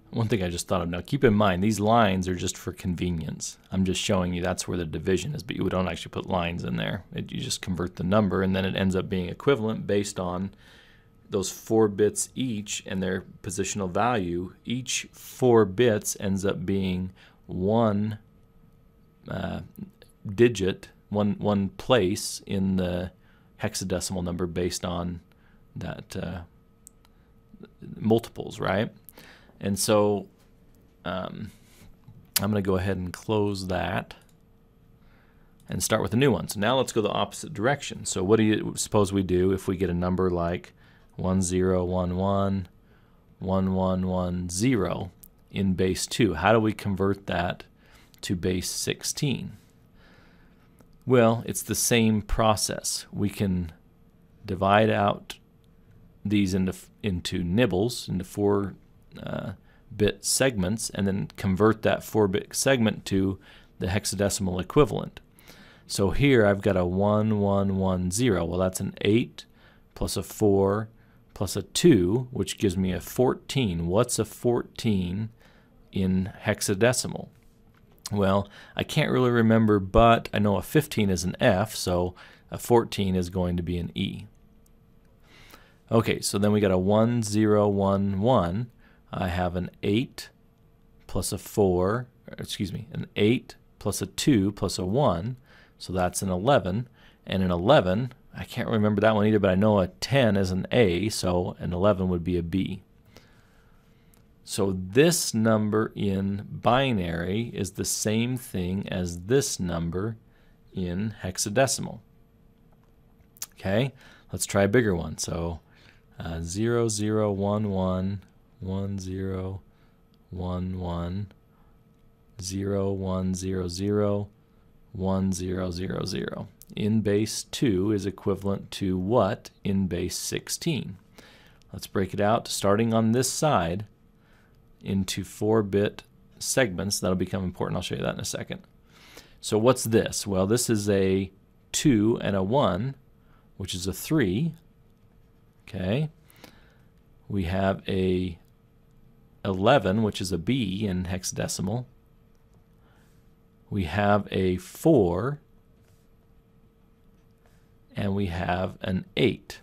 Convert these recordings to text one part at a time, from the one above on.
One thing I just thought of now, keep in mind these lines are just for convenience. I'm just showing you that's where the division is, but you don't actually put lines in there. You just convert the number, and then it ends up being equivalent based on those 4 bits each and their positional value. Each 4 bits ends up being one digit, one place in the hexadecimal number based on that multiples, right? And so I'm going to go ahead and close that and start with a new one. So now let's go the opposite direction. So what do you suppose we do if we get a number like 1011 1110 in base 2? How do we convert that to base 16? Well, it's the same process. We can divide out these into nibbles, into 4 bit segments, and then convert that 4-bit segment to the hexadecimal equivalent. So here I've got a 1110. Well, that's an 8 plus a 4 plus a 2, which gives me a 14. What's a 14 in hexadecimal? Well, I can't really remember, but I know a 15 is an F, so a 14 is going to be an E. Okay, so then we got a 1011. I have an 8 plus a 4, an 8 plus a 2 plus a 1, so that's an 11. And an 11, I can't remember that one either, but I know a 10 is an A, so an 11 would be a B. So this number in binary is the same thing as this number in hexadecimal. Okay, let's try a bigger one. So 0011 1011 0100 1000 in base 2 is equivalent to what in base 16? Let's break it out, starting on this side, into 4-bit segments. That'll become important. I'll show you that in a second. So what's this? Well, this is a 2 and a 1, which is a 3. Okay. We have a 11, which is a B in hexadecimal. We have a 4, and we have an 8.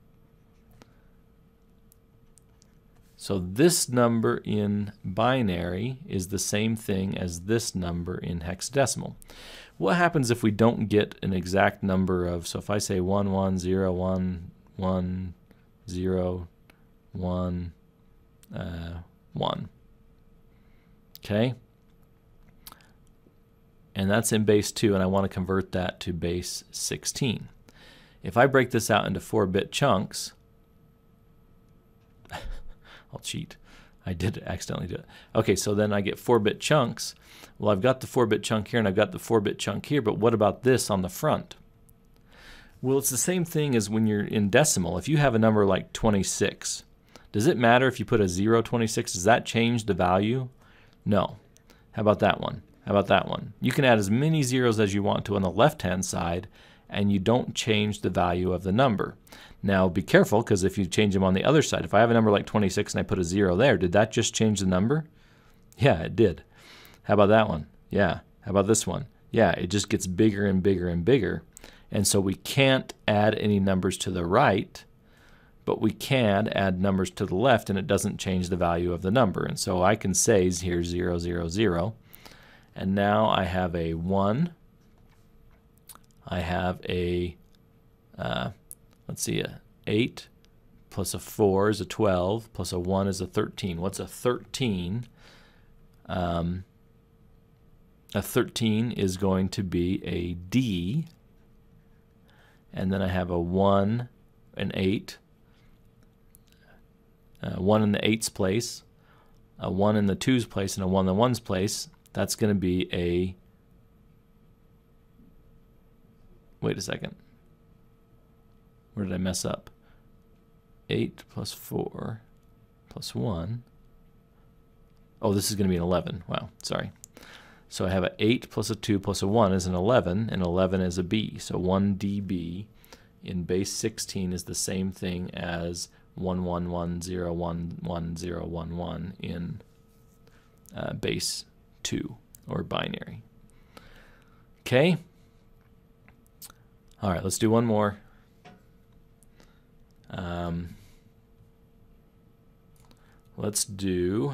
So this number in binary is the same thing as this number in hexadecimal. What happens if we don't get an exact number of, so if I say 110110 1 1, okay, and that's in base 2, and I want to convert that to base 16. If I break this out into 4-bit chunks, I'll cheat. I did accidentally do it. Okay, so then I get 4-bit chunks. Well, I've got the 4-bit chunk here and I've got the 4-bit chunk here, but what about this on the front? Well, it's the same thing as when you're in decimal. If you have a number like 26, does it matter if you put a 026? Does that change the value? No. How about that one? How about that one? You can add as many zeros as you want to on the left-hand side, and you don't change the value of the number. Now, be careful, because if you change them on the other side, if I have a number like 26 and I put a 0 there, did that just change the number? Yeah, it did. How about that one? Yeah. How about this one? Yeah, it just gets bigger and bigger and bigger. And so we can't add any numbers to the right, but we can add numbers to the left, and it doesn't change the value of the number. And so I can say here's 0, 0, 0. And now I have a 1. I have a, let's see, a 8 plus a 4 is a 12 plus a 1 is a 13. What's a 13? A 13 is going to be a D. And then I have a 1, an 8, 1 in the 8's place, a 1 in the 2's place, and a 1 in the 1's place. That's going to be a, wait a second, where did I mess up? 8 plus 4 plus 1. Oh, this is going to be an 11. Wow, sorry. So I have an 8 plus a 2 plus a 1 is an 11, and 11 is a B. So 1 dB in base 16 is the same thing as 11101111 in base 2 or binary. Okay. All right, let's do one more. Let's do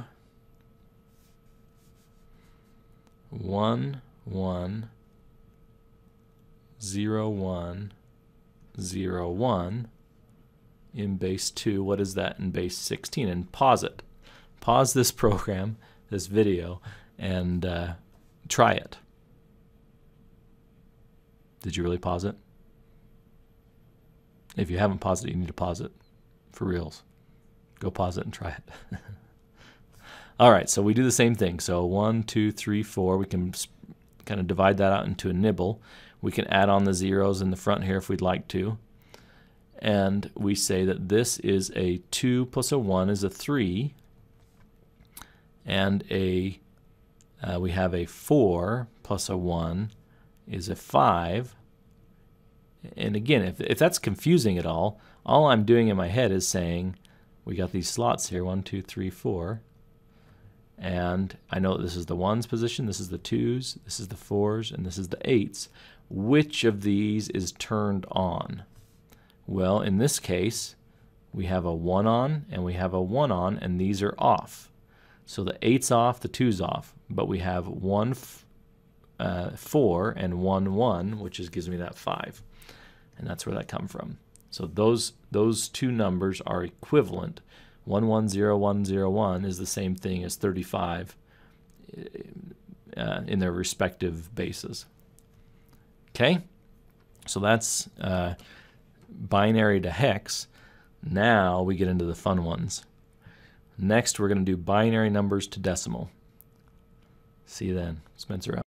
1 1 0 1 0 1 in base 2. What is that in base 16? And pause it. Pause this program, this video, and try it. Did you really pause it? If you haven't paused it, you need to pause it for reals. Go pause it and try it. All right, so we do the same thing. So 1, 2, 3, 4. We can kind of divide that out into a nibble. We can add on the zeros in the front here if we'd like to. And we say that this is a 2 plus a 1 is a 3. And we have a 4 plus a 1 is a 5. And again, if that's confusing at all I'm doing in my head is saying we got these slots here, 1, 2, 3, 4. And I know that this is the 1's position, this is the 2's, this is the 4's, and this is the 8's. Which of these is turned on? Well, in this case, we have a 1 on and we have a 1 on, and these are off. So the 8's off, the 2's off, but we have 1 4 and 1 1, which gives me that 5. And that's where that comes from. So those two numbers are equivalent. 1 1 0 1 0 1 is the same thing as 35 in their respective bases. Okay, so that's binary to hex. Now we get into the fun ones. Next, we're going to do binary numbers to decimal. See you then. Spencer out.